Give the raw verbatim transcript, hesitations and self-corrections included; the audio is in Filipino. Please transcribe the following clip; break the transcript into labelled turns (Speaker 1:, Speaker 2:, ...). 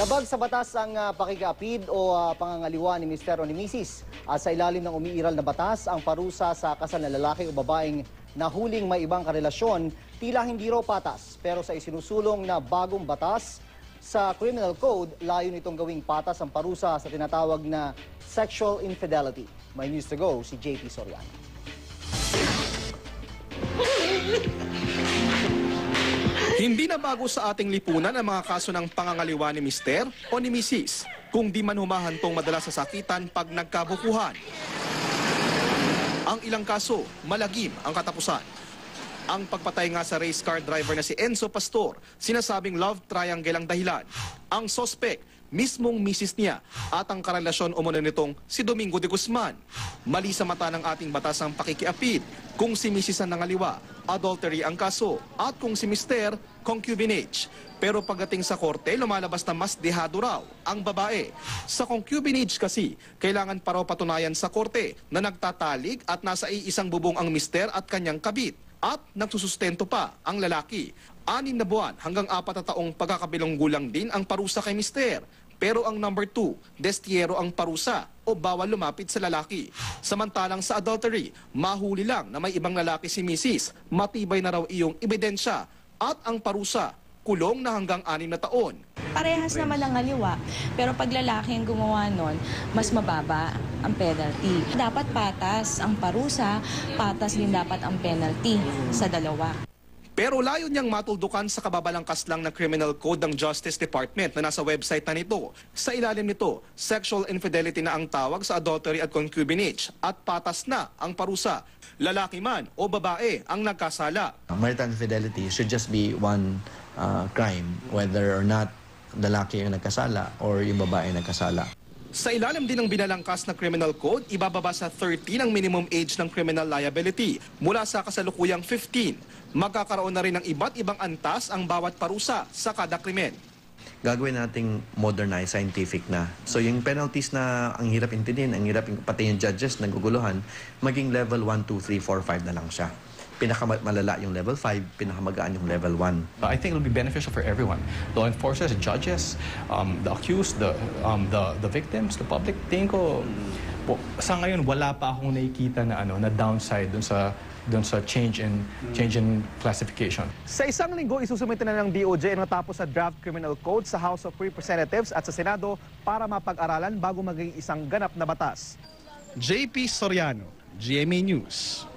Speaker 1: Labag sa batas ang uh, pakikiapid o uh, pangangaliwa ni mister o ni misis. At sa ilalim ng umiiral na batas, ang parusa sa kasal na lalaki o babaeng nahuling may ibang karelasyon, tila hindi raw patas. Pero sa isinusulong na bagong batas sa Criminal Code, layo nitong gawing patas ang parusa sa tinatawag na sexual infidelity. May news to go si J P Soriano.
Speaker 2: Hindi na bago sa ating lipunan ang mga kaso ng pangangaliwa ni mister o ni misis, kung di man humahantong madalas sa sakitan pag nagkabukuhan. Ang ilang kaso, malagim ang katapusan. Ang pagpatay nga sa race car driver na si Enzo Pastor, sinasabing love triangle ang dahilan. Ang sospek, mismong misis niya at ang karelasyon umano nitong si Domingo de Guzman. Mali sa mata ng ating batas ang pakikiapid. Kung si misis ang nangaliwa, adultery ang kaso. At kung si mister, concubinage. Pero pagdating sa korte, lumalabas na mas dehado raw ang babae. Sa concubinage kasi, kailangan pa raw patunayan sa korte na nagtatalig at nasa iisang bubong ang mister at kanyang kabit. At nagsusustento pa ang lalaki. Anim na buwan hanggang apat na taong pagkakabilong gulang din ang parusa kay mister. Pero ang number two, destiero ang parusa o bawal lumapit sa lalaki. Samantalang sa adultery, mahuli lang na may ibang lalaki si misis, matibay na raw iyong ebidensya at ang parusa, kulong na hanggang anim na taon.
Speaker 3: Parehas naman ang ngaliwa, pero pag lalaki ang gumawa nun, mas mababa ang penalty. Dapat patas ang parusa, patas din dapat ang penalty sa dalawa.
Speaker 2: Pero layo niyang matuldukan sa kababalangkas lang ng Criminal Code ng Justice Department na nasa website na nito. Sa ilalim nito, sexual infidelity na ang tawag sa adultery at concubinage at patas na ang parusa. Lalaki man o babae ang nagkasala.
Speaker 4: Marital infidelity should just be one uh, crime, whether or not lalaki yung nagkasala or yung babae yung nagkasala.
Speaker 2: Sa ilalim din ng binalangkas na Criminal Code, ibababa sa thirteen ang minimum age ng criminal liability mula sa kasalukuyang fifteen. Magkakaroon na rin ng iba't ibang antas ang bawat parusa sa kada krimen.
Speaker 4: Gagawin nating modernized, scientific na. So yung penalties na ang hirap intindihin, ang hirap pati yung judges naguguluhan, maging level one, two, three, four, five na lang siya. Pinakamalala yung level five, pinakamagaan yung level one.
Speaker 5: I think it will be beneficial for everyone. Law enforcers, judges, um, the accused, the, um, the, the victims, the public. Tingin ko, po, sa ngayon, wala pa akong nakikita na, ano, na downside dun sa dun sa change in, change in classification.
Speaker 6: Sa isang linggo, isusumite na ng D O J ang natapos sa draft criminal code sa House of Representatives at sa Senado para mapag-aralan bago maging isang ganap na batas.
Speaker 7: J P Soriano, G M A News.